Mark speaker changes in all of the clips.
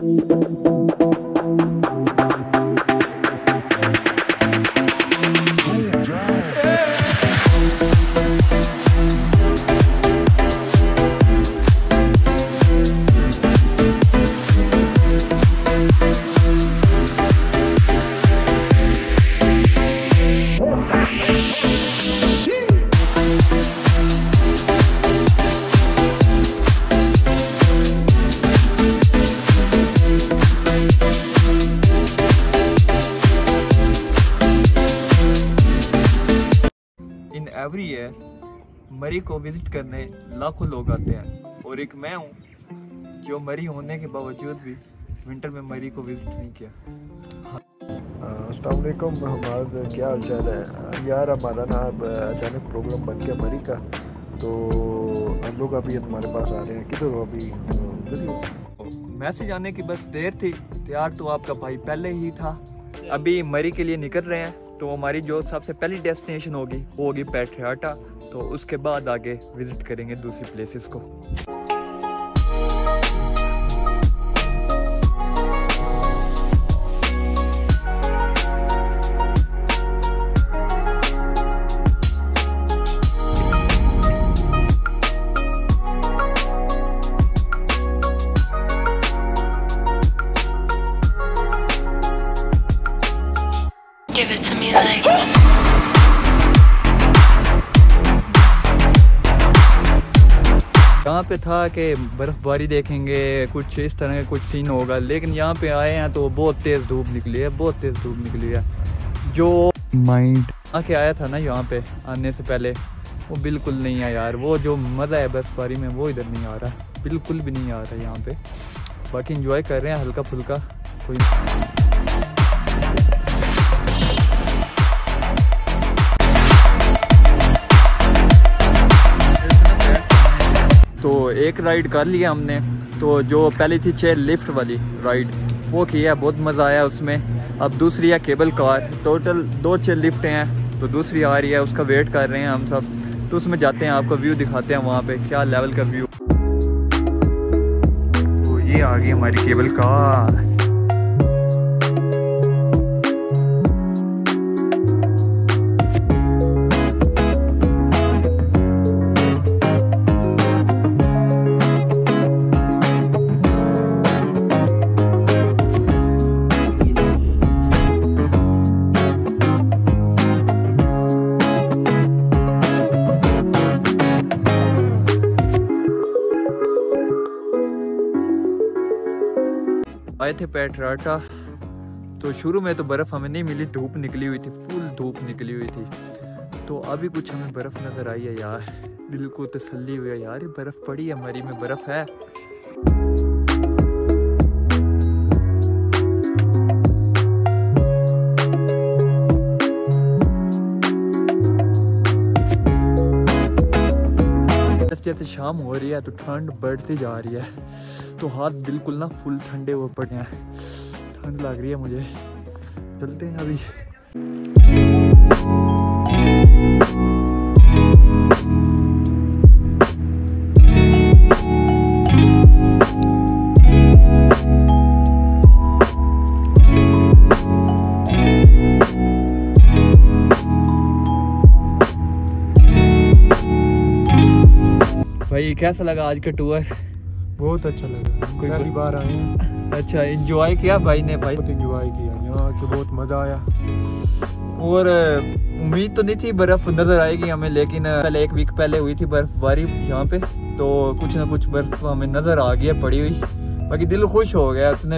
Speaker 1: Every year मरी को visit करने लाखों लोग आते हैं और एक मैं हूँ जो मरी होने के बावजूद भी विंटर में मरी को विजिट नहीं किया।
Speaker 2: अस्सलाम वालेकुम हमारा क्या हाल चाल है यार। हमारा ना अब अचानक प्रोग्राम बन गया मरी का, तो हम लोग अभी हमारे पास आ रहे हैं। किधर हो अभी?
Speaker 1: मैसेज आने की बस देर थी, तैयार तो आपका भाई पहले ही था। अभी मरी के लिए निकल रहे हैं, तो हमारी जो सबसे पहली डेस्टिनेशन होगी वो होगी पेट्रियाटा। तो उसके बाद आगे विजिट करेंगे दूसरी प्लेसेस को।
Speaker 3: Give it to me like
Speaker 1: यहाँ पे था कि बर्फ़बारी देखेंगे, कुछ इस तरह का कुछ सीन होगा, लेकिन यहाँ पे आए हैं तो बहुत तेज़ धूप निकली है, बहुत तेज़ धूप निकली है। जो माइंड आके आया था ना यहाँ पे आने से पहले, वो बिल्कुल नहीं है यार। वो जो मज़ा है बर्फ़बारी में वो इधर नहीं आ रहा, बिल्कुल भी नहीं आ रहा यहाँ पे। बाकी इंजॉय कर रहे हैं हल्का फुल्का कोई। तो एक राइड कर लिया हमने, तो जो पहले थी चेयर लिफ्ट वाली राइड वो किया, बहुत मज़ा आया उसमें। अब दूसरी है cable car. Total 2 chair lift हैं, तो दूसरी आ रही है, उसका वेट कर रहे हैं हम सब। तो उसमें जाते हैं, आपको व्यू दिखाते हैं वहाँ पे क्या लेवल का व्यू। तो ये आ गई हमारी केबल कार। आए थे पेट्रियाटा, तो शुरू में तो बर्फ़ हमें नहीं मिली, धूप निकली हुई थी, फुल धूप निकली हुई थी। तो अभी कुछ हमें बर्फ़ नज़र आई है यार, दिल को तसल्ली हुई है यार, ये बर्फ़ पड़ी है, मरी में बर्फ़ है। जैसे शाम हो रही है तो ठंड बढ़ती जा रही है, तो हाथ बिल्कुल ना फुल ठंडे हो पड़े हैं, ठंड लग रही है मुझे। चलते हैं अभी। भाई कैसा लगा आज का टूर?
Speaker 4: बहुत अच्छा लगा, पहली बार आए हैं।
Speaker 1: अच्छा, एंजॉय किया भाई ने? भाई
Speaker 4: बहुत एंजॉय किया, यहाँ आके बहुत मज़ा आया।
Speaker 1: और उम्मीद तो नहीं थी बर्फ़ नज़र आएगी हमें, लेकिन पहले 1 वीक पहले हुई थी बर्फ़बारी यहाँ पे, तो कुछ ना कुछ बर्फ़ हमें नज़र आ गया पड़ी हुई। बाकी दिल खुश हो गया। इतने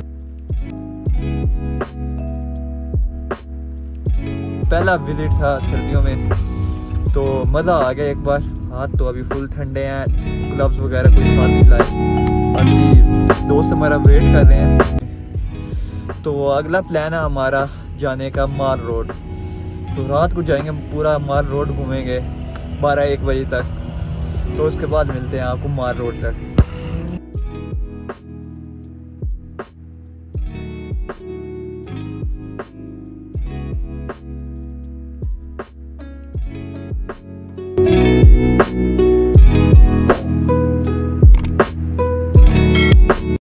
Speaker 1: पहला विजिट था सर्दियों में, तो मज़ा आ गया एक बार। हाथ तो अभी फुल ठंडे हैं, ग्लव्स वगैरह कोई साथ नहीं लाए। बाकी दोस्त हमारा वेट कर रहे हैं। तो अगला प्लान है हमारा जाने का माल रोड। तो रात को जाएंगे, पूरा माल रोड घूमेंगे 12-1 बजे तक। तो उसके बाद मिलते हैं आपको माल रोड तक।